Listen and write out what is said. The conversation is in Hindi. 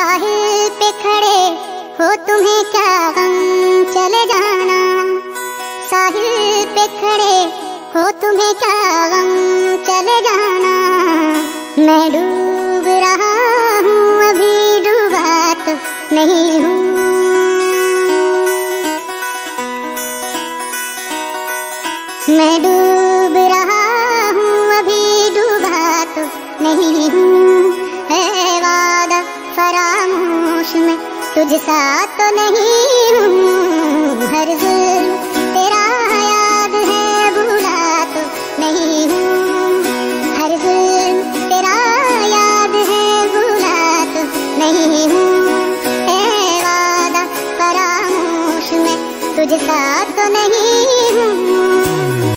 साहिल पे खड़े हो तुम्हें क्या गम, चले जाना। साहिल पे खड़े हो तुम्हें क्या गम, चले जाना। मैं डूब रहा हूँ अभी डूबा तो नहीं हूँ। मैं डूब रहा हूँ अभी डूबा तो नहीं हूँ। है वादा फरामोश में तुझ सा तो नहीं हूँ। हर जुल्म